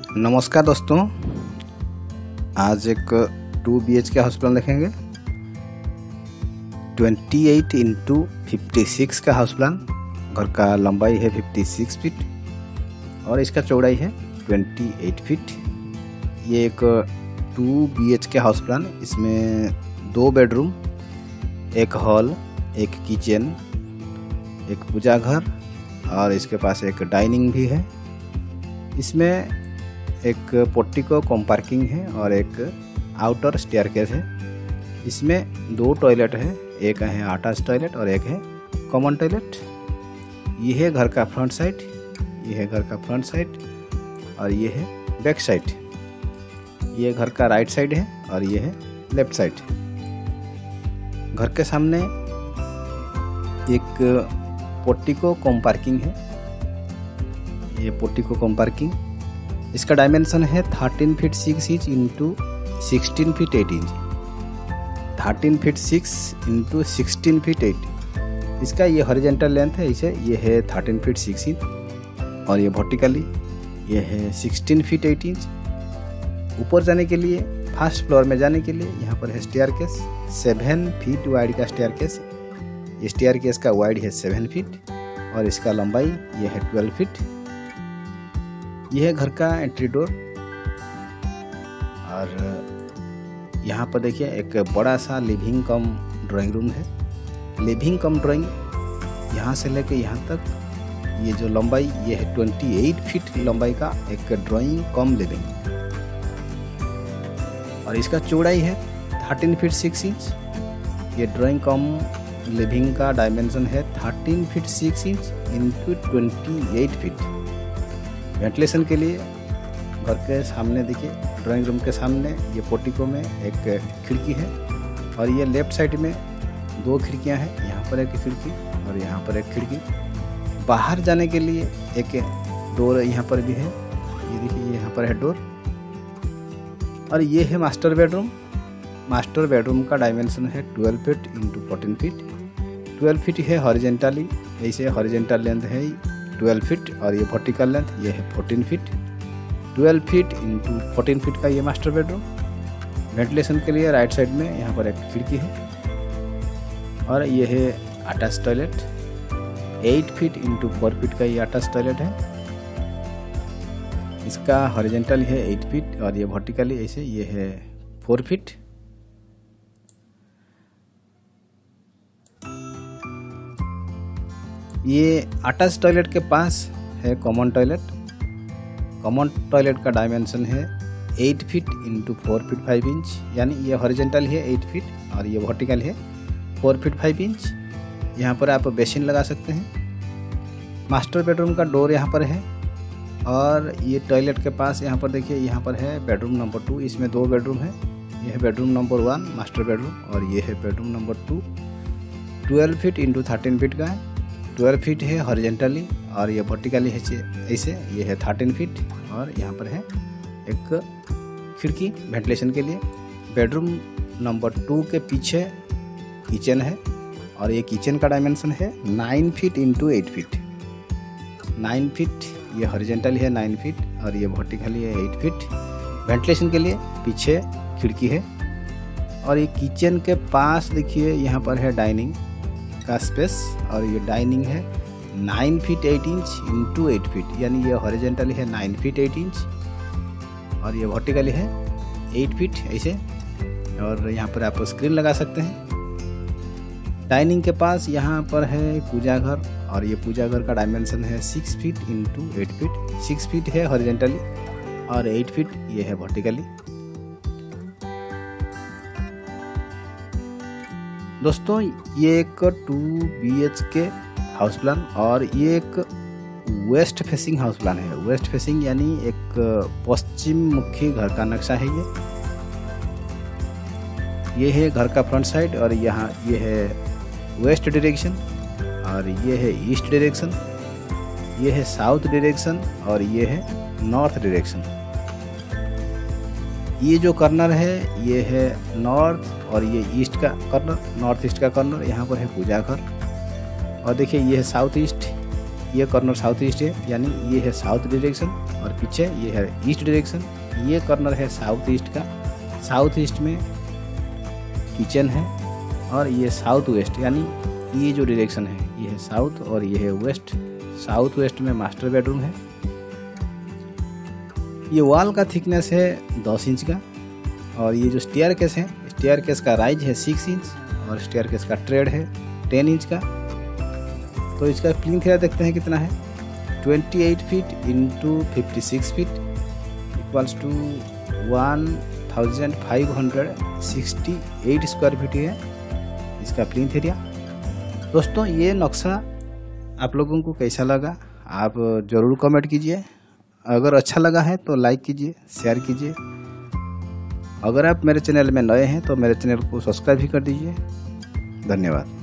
नमस्कार दोस्तों, आज एक 2 BHK हाउस प्लान देखेंगे। 28x56 का हाउस प्लान। घर का लंबाई है 56 फीट और इसका चौड़ाई है 28 फीट। ये एक 2 BHK हाउस प्लान। इसमें 2 बेडरूम, एक हॉल, एक किचन, एक पूजा घर और इसके पास एक डाइनिंग भी है। इसमें एक पोर्टिको कम पार्किंग है और एक आउटर स्टेयरकेस है। इसमें 2 टॉयलेट है, एक है अटैच टॉयलेट और एक है कॉमन टॉयलेट। ये है घर का फ्रंट साइड, ये है घर का फ्रंट साइड और ये है बैक साइड। ये घर का राइट साइड है और ये है लेफ्ट साइड। घर के सामने एक पोर्टिको कम पार्किंग है। ये पोर्टिको कम पार्किंग, इसका डायमेंशन है 13 feet 6 inch into 16 feet 8 inch. 13 feet 6 into 16 feet 8। इसका ये हॉरिजॉन्टल लेंथ है, इसे ये है 13 फीट 6 इंच और ये वर्टिकली ये है 16 फीट 8 इंच। ऊपर जाने के लिए, फर्स्ट फ्लोर में जाने के लिए यहाँ पर है स्टेयरकेस। 7 फीट वाइड का स्टेयरकेस। ये स्टेयरकेस का वाइड है 7 फीट और इसका लंबाई ये है 12 फीट। यह है घर का एंट्री डोर और यहाँ पर देखिए एक बड़ा सा लिविंग कम ड्राइंग रूम है। लिविंग कम ड्राइंग यहाँ से लेके यहाँ तक ये जो लंबाई ये है 28 फीट लंबाई का एक ड्राइंग कम लिविंग और इसका चौड़ाई है 13 फीट 6 इंच। ये ड्राइंग कम लिविंग का डायमेंशन है 13 feet 6 inch into 28 feet. Ventilation के लिए घर के सामने देखिए, ड्राइंग रूम के सामने ये पोर्टिको में एक खिड़की है और ये लेफ्ट साइड में 2 खिड़कियां हैं। यहाँ पर एक खिड़की और यहाँ पर एक खिड़की। बाहर जाने के लिए एक डोर यहाँ पर भी है। ये देखिए यहाँ पर है डोर और ये है मास्टर बेडरूम। मास्टर बेडरूम का डायमेंशन है 12 फीट इंटू 14 फीट। 12 फीट है हॉरिजॉन्टली, ऐसे हॉरिजॉन्टल लेंथ है 12 फीट और ये वर्टिकल लेंथ ये है 14 फीट। 12 फीट इंटू 14 फीट का ये मास्टर बेडरूम। वेंटिलेशन के लिए राइट साइड में यहाँ पर एक खिड़की है और ये है attach toilet. 8 feet into 4 feet का ये अटैच टॉयलेट है। इसका हॉरिजॉन्टल है 8 फीट और ये वर्टिकली ऐसे ये है 4 फीट। ये अटैच टॉयलेट के पास है कॉमन टॉयलेट। कॉमन टॉयलेट का डायमेंशन है 8 फीट इंटू 4 फीट 5 इंच, यानी ये हॉरिजॉन्टल है 8 फीट और ये वर्टिकल है 4 फीट 5 इंच। यहाँ पर आप बेसिन लगा सकते हैं। मास्टर बेडरूम का डोर यहाँ पर है और ये टॉयलेट के पास यहाँ पर देखिए, यहाँ पर है बेडरूम नंबर 2। इसमें 2 बेडरूम है। यह है बेडरूम नंबर 1 मास्टर बेडरूम और ये है bedroom number 2। 12 feet into 13 feet का है। 12 फीट है हॉरिजॉन्टली और ये वर्टिकली है ऐसे, ये है 13 फीट और यहाँ पर है एक खिड़की वेंटिलेशन के लिए। बेडरूम नंबर 2 के पीछे किचन है और ये किचन का डायमेंशन है 9 फीट इंटू 8 फीट। 9 फीट ये हॉरिजॉन्टली है 9 फीट और ये वर्टिकली है 8 फीट। वेंटिलेशन के लिए पीछे खिड़की है और ये किचन के पास देखिए यहाँ पर है डाइनिंग का स्पेस और ये डाइनिंग है 9 फीट 8 इंच इंटू 8 फीट, यानी ये हॉरिजॉन्टली है 9 फीट 8 इंच और ये वर्टिकली है 8 फीट ऐसे। और यहाँ पर आप स्क्रीन लगा सकते हैं। डाइनिंग के पास यहाँ पर है पूजा घर और ये पूजा घर का डायमेंशन है 6 फीट इंटू 8 फीट। 6 फीट है हॉरिजॉन्टली और 8 फीट ये है वर्टिकली। दोस्तों ये एक 2 BHK हाउस प्लान और ये एक वेस्ट फेसिंग हाउस प्लान है। वेस्ट फेसिंग यानी एक पश्चिम मुखी घर का नक्शा है। ये है घर का फ्रंट साइड और यहाँ ये है वेस्ट डायरेक्शन और ये है ईस्ट डायरेक्शन, ये है साउथ डायरेक्शन और ये है नॉर्थ डायरेक्शन। ये जो कॉर्नर है ये है नॉर्थ और ये ईस्ट का कॉर्नर, नॉर्थ ईस्ट का कॉर्नर। यहाँ पर है पूजा घर और देखिए ये है साउथ ईस्ट, ये कॉर्नर साउथ ईस्ट है, यानी ये है साउथ डायरेक्शन और पीछे ये है ईस्ट डायरेक्शन। ये कॉर्नर है साउथ ईस्ट का। साउथ ईस्ट में किचन है और ये साउथ वेस्ट, यानी ये जो डायरेक्शन है ये है साउथ और ये है वेस्ट। साउथ वेस्ट में मास्टर बेडरूम है। ये वॉल का थिकनेस है 10 इंच का। और ये जो स्टेयरकेस है, स्टेयरकेस का राइज है 6 इंच और स्टेयरकेस का ट्रेड है 10 इंच का। तो इसका प्लिंथ एरिया देखते हैं कितना है, 28 feet into 56 feet equals to 1568 square feet है इसका प्लिंथ एरिया। दोस्तों ये नक्शा आप लोगों को कैसा लगा आप ज़रूर कमेंट कीजिए। अगर अच्छा लगा है तो लाइक कीजिए, शेयर कीजिए। अगर आप मेरे चैनल में नए हैं तो मेरे चैनल को सब्सक्राइब भी कर दीजिए। धन्यवाद।